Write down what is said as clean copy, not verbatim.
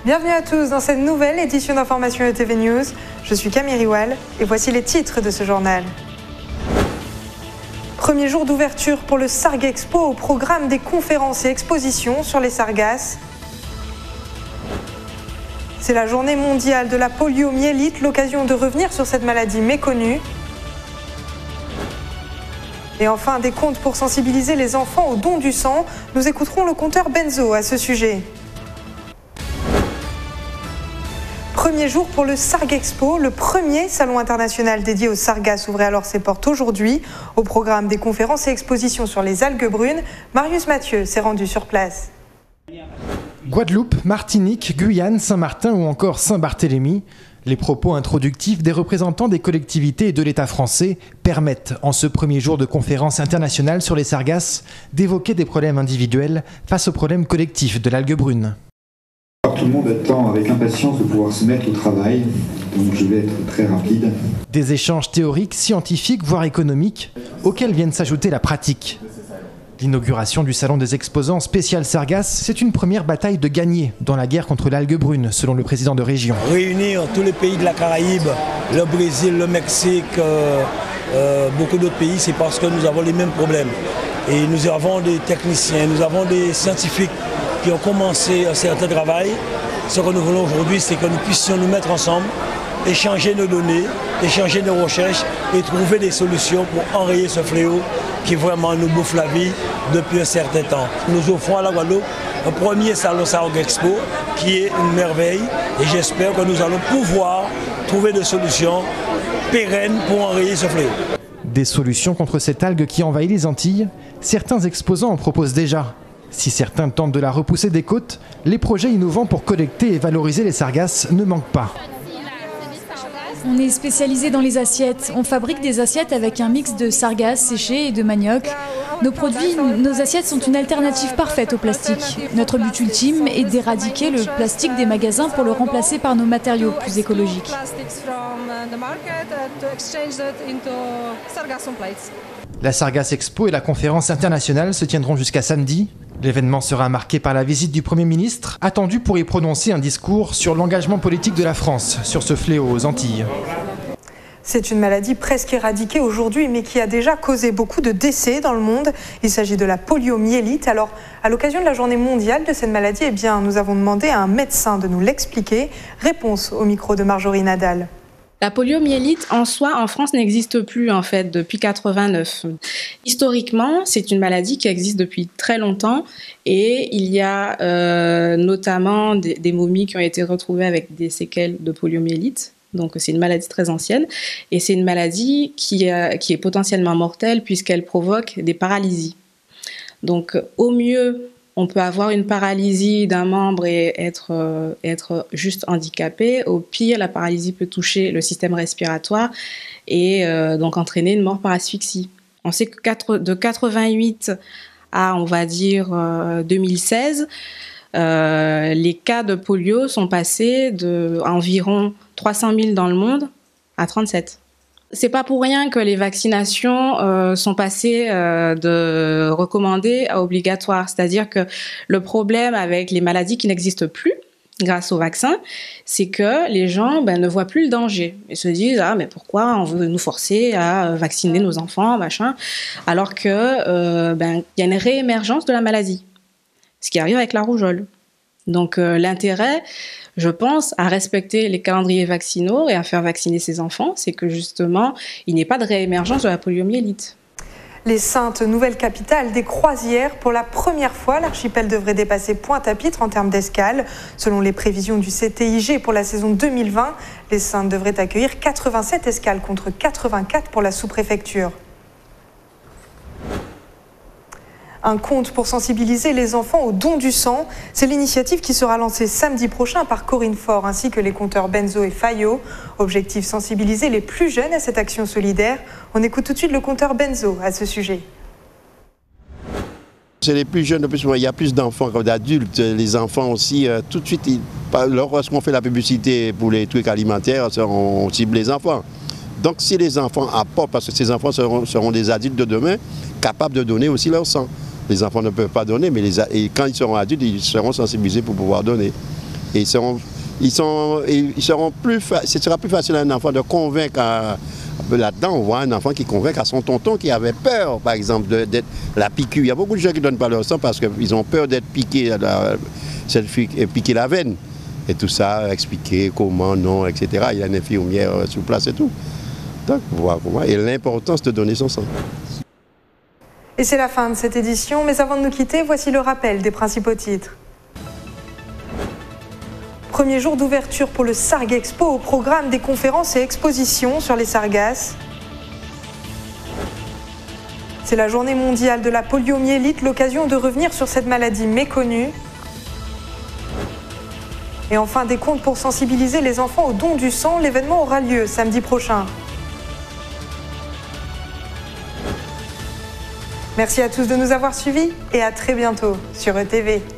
Bienvenue à tous dans cette nouvelle édition d'information ETV News. Je suis Camille Riwal et voici les titres de ce journal. Premier jour d'ouverture pour le Sargexpo au programme des conférences et expositions sur les sargasses. C'est la journée mondiale de la poliomyélite, l'occasion de revenir sur cette maladie méconnue. Et enfin, des comptes pour sensibiliser les enfants au don du sang. Nous écouterons le conteur Benzo à ce sujet. Premier jour pour le Sargexpo, le premier salon international dédié aux sargasses ouvrait alors ses portes aujourd'hui. Au programme des conférences et expositions sur les algues brunes, Marius Mathieu s'est rendu sur place. Guadeloupe, Martinique, Guyane, Saint-Martin ou encore Saint-Barthélemy, les propos introductifs des représentants des collectivités et de l'État français permettent, en ce premier jour de conférence internationale sur les sargasses, d'évoquer des problèmes individuels face aux problèmes collectifs de l'algue brune. Tout le monde attend avec impatience de pouvoir se mettre au travail, donc je vais être très rapide. Des échanges théoriques, scientifiques, voire économiques, auxquels viennent s'ajouter la pratique. L'inauguration du salon des exposants spécial sargasses, c'est une première bataille de gagner dans la guerre contre l'algue brune, selon le président de région. Réunir tous les pays de la Caraïbe, le Brésil, le Mexique, beaucoup d'autres pays, c'est parce que nous avons les mêmes problèmes. Et nous avons des techniciens, nous avons des scientifiques qui ont commencé un certain travail. Ce que nous voulons aujourd'hui, c'est que nous puissions nous mettre ensemble, échanger nos données, échanger nos recherches et trouver des solutions pour enrayer ce fléau qui vraiment nous bouffe la vie depuis un certain temps. Nous offrons à la Guadeloupe un premier salon Sargexpo qui est une merveille et j'espère que nous allons pouvoir trouver des solutions pérennes pour enrayer ce fléau. Des solutions contre cette algue qui envahit les Antilles, certains exposants en proposent déjà. Si certains tentent de la repousser des côtes, les projets innovants pour collecter et valoriser les sargasses ne manquent pas. On est spécialisé dans les assiettes. On fabrique des assiettes avec un mix de sargasses séchées et de manioc. Nos assiettes sont une alternative parfaite au plastique. Notre but ultime est d'éradiquer le plastique des magasins pour le remplacer par nos matériaux plus écologiques. La Sargasse Expo et la conférence internationale se tiendront jusqu'à samedi. L'événement sera marqué par la visite du Premier ministre, attendu pour y prononcer un discours sur l'engagement politique de la France sur ce fléau aux Antilles. C'est une maladie presque éradiquée aujourd'hui, mais qui a déjà causé beaucoup de décès dans le monde. Il s'agit de la poliomyélite. Alors, à l'occasion de la journée mondiale de cette maladie, nous avons demandé à un médecin de nous l'expliquer. Réponse au micro de Marjorie Nadal. La poliomyélite en soi en France n'existe plus en fait depuis 89. Historiquement, c'est une maladie qui existe depuis très longtemps et il y a notamment des momies qui ont été retrouvées avec des séquelles de poliomyélite. Donc c'est une maladie très ancienne et c'est une maladie qui est potentiellement mortelle puisqu'elle provoque des paralysies. Donc au mieux, on peut avoir une paralysie d'un membre et être juste handicapé. Au pire, la paralysie peut toucher le système respiratoire et donc entraîner une mort par asphyxie. On sait que de 88 à, on va dire, 2016, les cas de polio sont passés de environ 300 000 dans le monde à 37. C'est pas pour rien que les vaccinations sont passées de recommandées à obligatoires. C'est-à-dire que le problème avec les maladies qui n'existent plus, grâce au vaccin, c'est que les gens ne voient plus le danger. Ils se disent « Ah, mais pourquoi on veut nous forcer à vacciner nos enfants, machin ?» alors que y a une réémergence de la maladie, ce qui arrive avec la rougeole. Donc l'intérêt, je pense, à respecter les calendriers vaccinaux et à faire vacciner ses enfants, c'est que justement, il n'y ait pas de réémergence de la poliomyélite. Les Saintes, nouvelle capitale des croisières. Pour la première fois, l'archipel devrait dépasser Pointe-à-Pitre en termes d'escale. Selon les prévisions du CTIG pour la saison 2020, les Saintes devraient accueillir 87 escales contre 84 pour la sous-préfecture. Un compte pour sensibiliser les enfants au don du sang. C'est l'initiative qui sera lancée samedi prochain par Corinne Faure ainsi que les compteurs Benzo et Fayot. Objectif, sensibiliser les plus jeunes à cette action solidaire. On écoute tout de suite le compteur Benzo à ce sujet. C'est les plus jeunes, il y a plus d'enfants que d'adultes. Les enfants aussi, tout de suite, lorsqu'on fait la publicité pour les trucs alimentaires, on cible les enfants. Donc si les enfants apportent, parce que ces enfants seront des adultes de demain, capables de donner aussi leur sang. Les enfants ne peuvent pas donner, mais quand ils seront adultes, ils seront sensibilisés pour pouvoir donner. Et ce sera plus facile à un enfant de convaincre. Là-dedans, on voit un enfant qui convainc à son tonton qui avait peur, par exemple, d'être la piqûre. Il y a beaucoup de gens qui ne donnent pas leur sang parce qu'ils ont peur d'être piqués, piquer la veine. Et tout ça, expliquer comment, non, etc. Il y a une infirmière sur place et tout. Donc, voilà comment. Et l'importance de donner son sang. Et c'est la fin de cette édition, mais avant de nous quitter, voici le rappel des principaux titres. Premier jour d'ouverture pour le Sargexpo, au programme des conférences et expositions sur les sargasses. C'est la journée mondiale de la poliomyélite, l'occasion de revenir sur cette maladie méconnue. Et enfin, des comptes pour sensibiliser les enfants au don du sang. L'événement aura lieu samedi prochain. Merci à tous de nous avoir suivis et à très bientôt sur ETV.